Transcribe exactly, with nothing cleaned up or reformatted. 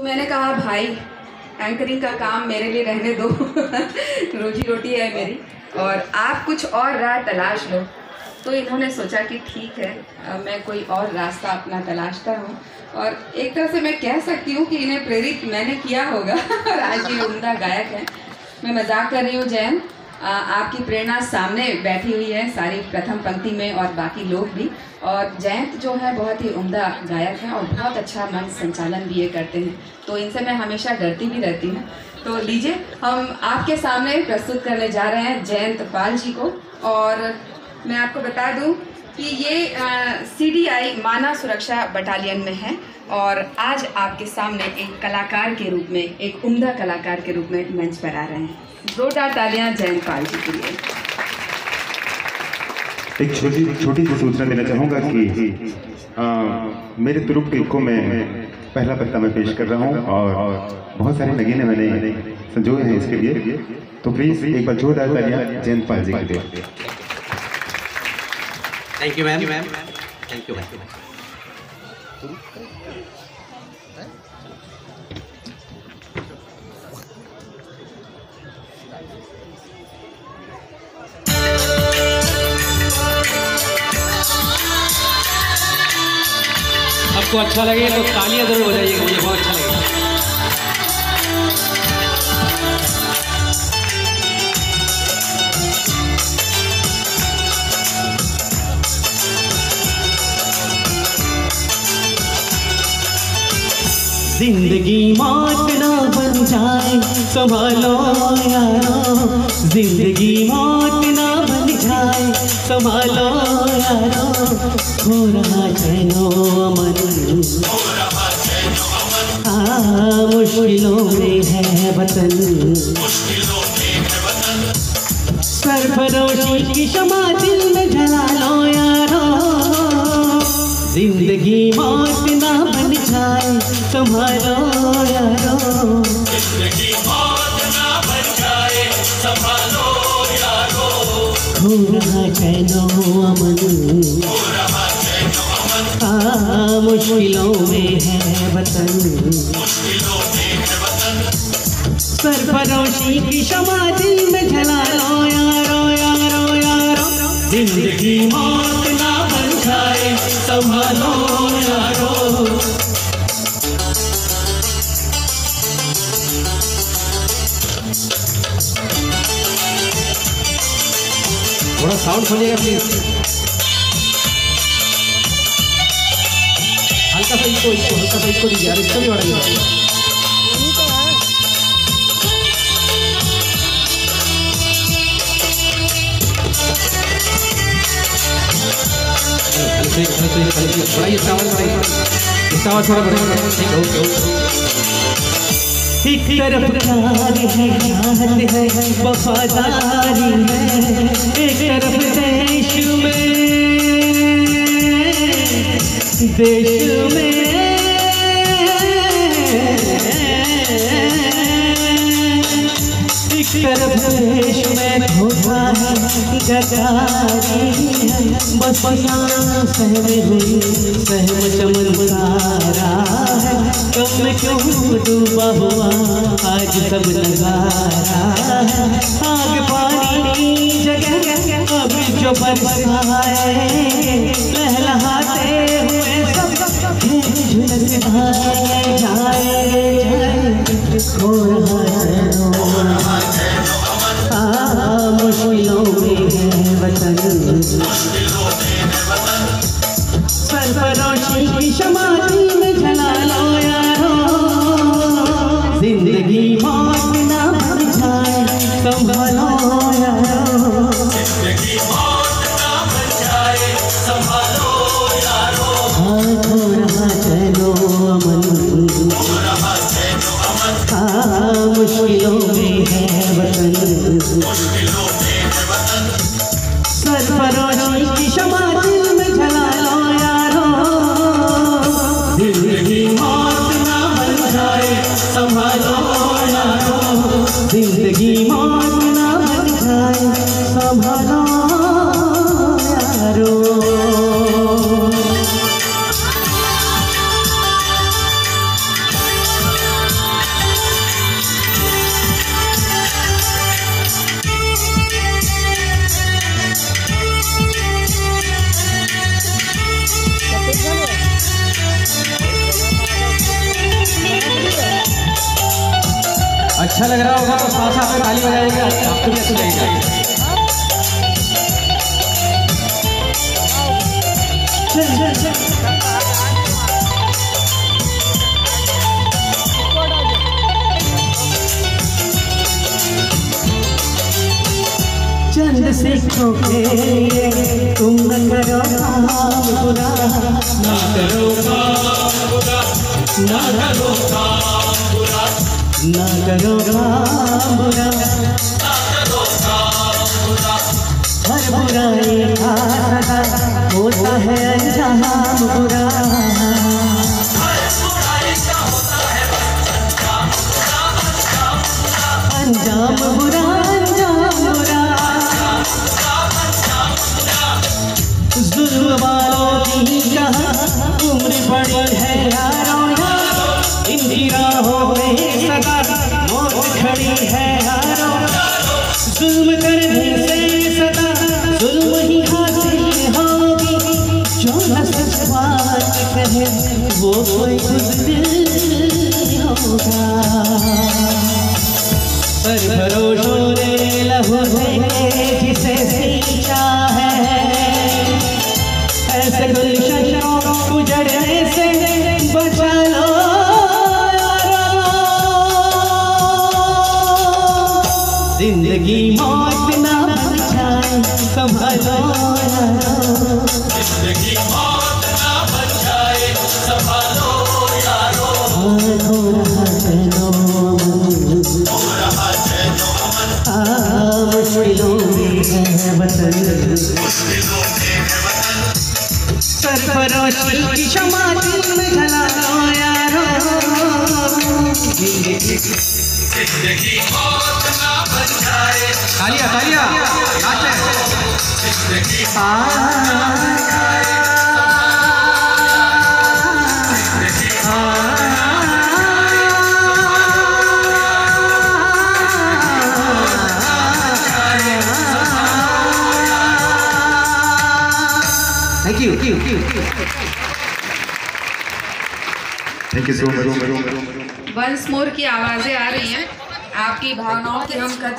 मैंने कहा भाई एंकरिंग का काम मेरे लिए रहने दो रोजी रोटी है मेरी, और आप कुछ और राह तलाश लो। तो इन्होंने सोचा कि ठीक है मैं कोई और रास्ता अपना तलाशता हूँ, और एक तरह से मैं कह सकती हूँ कि इन्हें प्रेरित मैंने किया होगा और आज ये उम्दा गायक है। मैं मजाक कर रही हूँ जयंत, आपकी प्रेरणा सामने बैठी हुई है सारी प्रथम पंक्ति में और बाकी लोग भी, और जयंत जो है बहुत ही उम्दा गायक हैं और बहुत अच्छा मंच संचालन भी ये करते हैं, तो इनसे मैं हमेशा डरती भी रहती हूँ। तो लीजिए हम आपके सामने प्रस्तुत करने जा रहे हैं जयंत पाल जी को। और मैं आपको बता दूं कि ये सी डी आई मानव सुरक्षा बटालियन में है, और आज आपके सामने एक कलाकार के रूप में, एक उम्दा कलाकार के रूप में मंच पर आ रहे हैं। जोरदार तालियां जयंत पाल जी के लिए। एक छोटी छोटी सी सूचना देना चाहूँगा कि आ, मेरे तुरुप गीत को मैं पहला पत्ता में पेश कर रहा हूँ, और बहुत सारे नगीने मैंने संजोए हैं इसके लिए, तो प्लीज़ एक बार जोरदार तालियां जयंत पाल जी के लिए। Thank you ma'am, thank you ma'am. आपको अच्छा लगे तो तालियां जरूर बजाइएगा, मुझे बहुत अच्छा लगेगा। जिंदगी मौत ना बन जाए संभालो यारो, जिंदगी मौत ना बन जाए संभालो यारो, हो रहा चैनो अमन, हाँ मुश्किलों में है वतन, सरफरोशी की शमा दिल में जला लो यारो, जिंदगी मौत ना बन जाए संभालो यारो, जिंदगी मौत ना बन जाए संभालो यारो, हो रहा चैनो अमन, हो रहा चैनो अमन, हाँ मुश्किलों में है वतन, मुश्किलों में है वतन, सरफरोशी की शमा दिल में जला लो यारो यारो यारो, जिंदगी मौत ना बन जाए संभालो यारो। थोड़ा साउंड खोलिएगा प्लीज, हल्का सा इसको इसको हल्का सा इसको दीजिए यार, इसको भी बढ़ाइए। बढ़ाइए साउंड, बढ़ाइए इसका आवाज थोड़ा बढ़ाइए। Okay okay. एक तरफ प्यार है, चाहत है, वफादारी है, एक तरफ देश में देश में एक तरफ देश में धोखा है, गद्दारी है, बस यहाँ सहमे हुई सहम चमत्कारा है, कब में क्यों डूबा हुआ आज सब नजारा है, आग पानी की जगह अब जो बरसाए, लहलहाते हुए सब झुलस जाए जाए, हो रहा है हाँ मुश्किलों में है वतन, सरफरोशी की शमा दिल में जला लो यारो, जिंदगी मौत ना बन जाए संभालो यारो, जिंदगी मौत ना बन जाए संभालो यारो, हाथ हो रहा चैनो अमन, हो रहा चैनो अमन, हाँ मुश्किलों में है वतन, मुश्किलों में है वतन, सरफरोशी की शमा दिल में जला लो यारो, जिंदगी मौत ना बन जाए संभालो यारो, जिंदगी मौत ना बन जाए संभालो यारो। अच्छा लग रहा होगा तो साथ साथ में ताली बजाएंगे, आपको भी अच्छा लगेगा। चंद सिखों के लिए तुम न करो काम बुरा, ना करो काम बुरा, ना करो काम बुरा, न करो काम बुरा, ना करो काम बुरा। हर बुराई का सदा होता है अंजाम बुरा, हर बुराई का होता है अंजाम बुरा, अंजाम बुरा, अंजाम बुरा, अंजाम बुरा। जुल्म वालों की कहाँ उम्र बड़ी है यारों, इनकी राहों में सदा मौत खड़ी है यारों। जुल्म करने से सदा जुल्म ही हासिल होगी, जो न सच बात कहे वो कोई बुज़दिल होगा। सरफरोशों ने लहू से जिसे सींचा है, ऐसे गुलशनों उजड़ने से बचा लो यारो, जिंदगी मौत ना बन जाए संभालो यारो, जिंदगी मौत ना बन जाए संभालो यारो। हो रहा है नो हो रहा है जो अमन, मुश्किलों में है वतन, मुश्किलों में है वतन। सरफरोशी की क्षमा दिल में जला लो यारो, जिंदगी मौत ना बन जाए, तालियां तालियां नाचे। जिंदगी thank you thank you so much. Once more की आवाज़ें आ रही हैं, आपकी भावनाओं की हम